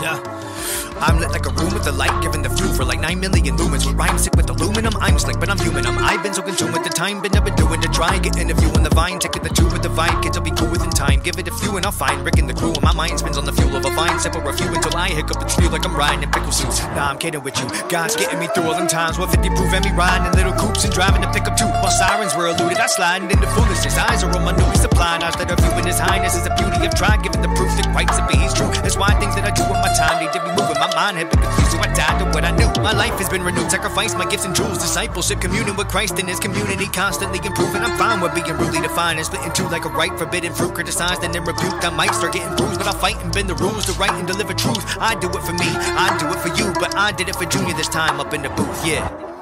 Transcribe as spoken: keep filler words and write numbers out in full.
Yeah. I'm lit like a room with the light, giving the fuel for like nine million lumens. With rhyme sick with aluminum, I'm slick, but I'm human. I'm, I've been so consumed with the time, been I've been doing to try getting a view on the vine. Taking the two with the vibe, kids will be cool within time. Give it a few and I'll find Rick and the crew. And my mind spins on the fuel of a vine. Sip or a few until I hiccup and feel like I'm riding in pickle suits. Nah, I'm kidding with you. God's getting me through all them times. one fifty proof and me riding in little coops and driving to pick up two. While sirens were eluded, I sliding into foolishness. Eyes are on my newly supplied. Eyes that are viewing his highness is the beauty of trying, giving the proof that right to be he's true. That's why things that I do with my time need to be moving. My mind had been confused, so I died to what I knew. My life has been renewed, sacrificed my gifts and jewels. Discipleship, communing with Christ in his community, constantly improving. I'm fine with being rudely defined and split in two like a right forbidden fruit. Criticized and then rebuked, I might start getting bruised, but I'll fight and bend the rules to write and deliver truth. I do it for me, I do it for you, but I did it for Junior this time up in the booth, yeah.